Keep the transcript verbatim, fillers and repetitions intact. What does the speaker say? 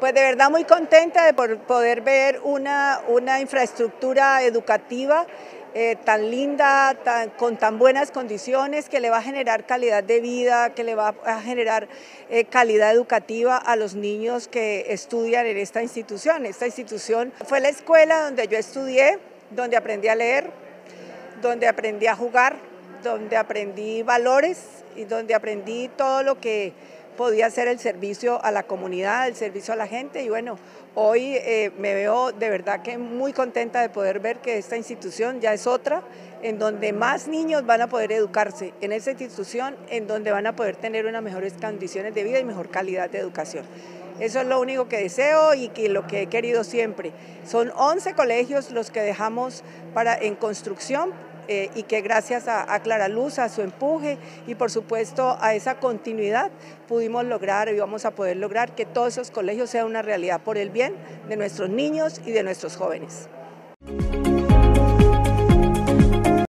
Pues de verdad muy contenta de por poder ver una, una infraestructura educativa eh, tan linda, tan, con tan buenas condiciones, que le va a generar calidad de vida, que le va a generar eh, calidad educativa a los niños que estudian en esta institución. Esta institución fue la escuela donde yo estudié, donde aprendí a leer, donde aprendí a jugar, donde aprendí valores y donde aprendí todo lo que podía ser el servicio a la comunidad, el servicio a la gente. Y bueno, hoy eh, me veo de verdad que muy contenta de poder ver que esta institución ya es otra, en donde más niños van a poder educarse, en esa institución en donde van a poder tener unas mejores condiciones de vida y mejor calidad de educación. Eso es lo único que deseo y que lo que he querido siempre. Son once colegios los que dejamos para, en construcción, eh, y que gracias a, a Clara Luz, a su empuje y por supuesto a esa continuidad pudimos lograr y vamos a poder lograr que todos esos colegios sean una realidad por el bien de nuestros niños y de nuestros jóvenes.